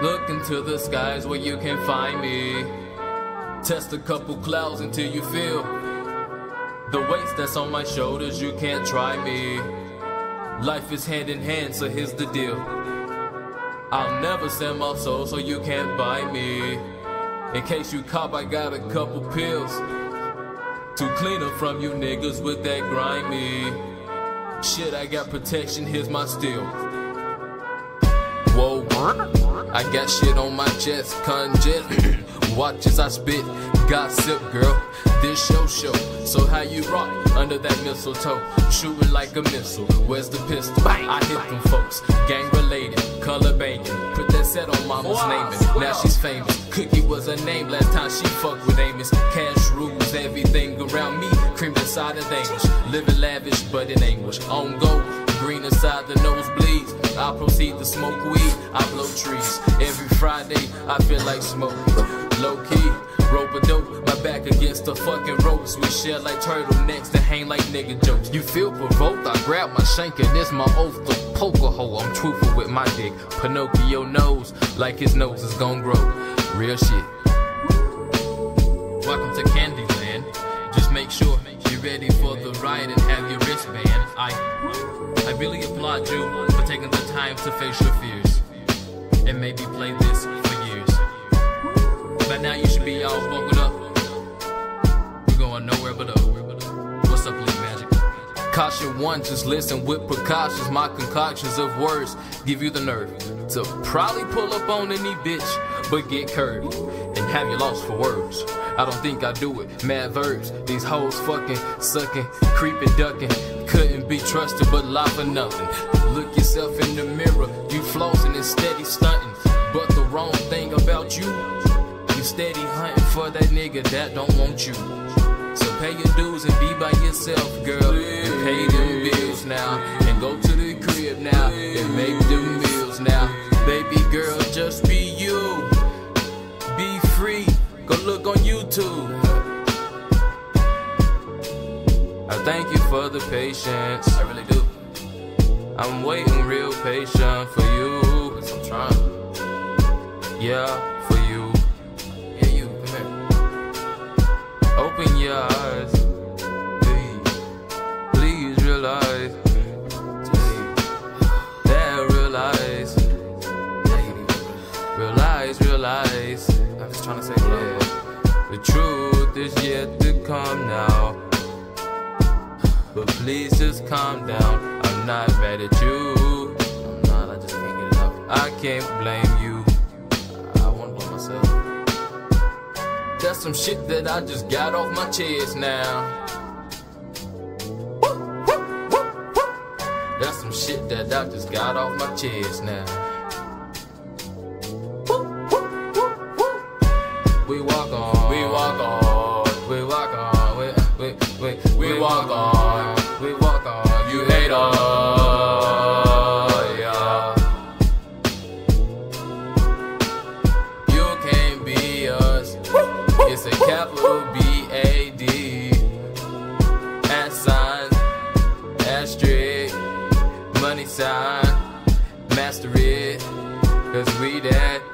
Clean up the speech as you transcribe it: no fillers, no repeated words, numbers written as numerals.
Look into the skies where you can find me. Test a couple clouds until you feel the weight that's on my shoulders. You can't try me. Life is hand in hand, so here's the deal. I'll never sell my soul, so you can't buy me. In case you cop, I got a couple pills to clean up from you niggas with that grimy shit. I got protection, here's my steel. Whoa, I got shit on my chest, conjet. Watch as I spit, gossip girl, this your show. So how you rock under that mistletoe? Shooting like a missile, where's the pistol? I hit them folks, gang related, color banging. Put that set on mama's naming, now she's famous. Cookie was her name, last time she fucked with Amos. Cash rules everything around me, creamed inside of English. Living lavish but in anguish, on go, green inside the nosebleeds. I proceed to smoke weed, I blow trees. Every Friday I feel like smoking. Low key, rope a dope, my back against the fucking ropes. We share like turtlenecks that hang like nigga jokes. You feel provoked? I grab my shank and it's my oath to poke a hole. I'm truthful with my dick. Pinocchio knows like his nose is gon' grow. Real shit. Welcome to Candyland. Just make sure you're ready for the ride and have your wristband. I really applaud you for taking the time to face your fears and maybe play this for years. But now you should be all buckled up. We're going nowhere but up. What's up, League Magic? Caution one, just listen with precautions. My concoctions of words give you the nerve to probably pull up on any bitch, but get curved and have you lost for words. I don't think I do it, mad verbs. These hoes fucking, sucking, creeping, ducking. Couldn't be trusted but lie for nothing. Look yourself in the mirror, you flossing and steady stunting. But the wrong thing about you, you steady hunting for that nigga that don't want you. So pay your dues and be by yourself, girl. And pay them bills now, and go to the crib now, and make them meals now. Baby girl, just be you. Be free, go look on YouTube. I thank you for the patience, I really do. I'm waiting real patient for you, 'cause I'm trying. Yeah, for you. Yeah, you, come here. Open your eyes, please. Please realize that realize. Realize. I'm just trying to say yeah. The truth is yet to come now. But please just calm down. I'm not mad at you. I'm not, I just can't get it out. I can't blame you. I wanna blame myself. That's some shit that I just got off my chest now. That's some shit that I just got off my chest now. We walk on, we walk on, we walk on, we walk on, we walk on, you hate yeah. You can't be us, it's a capital B-A-D, @ asterisk, money sign, master it, 'cause we that.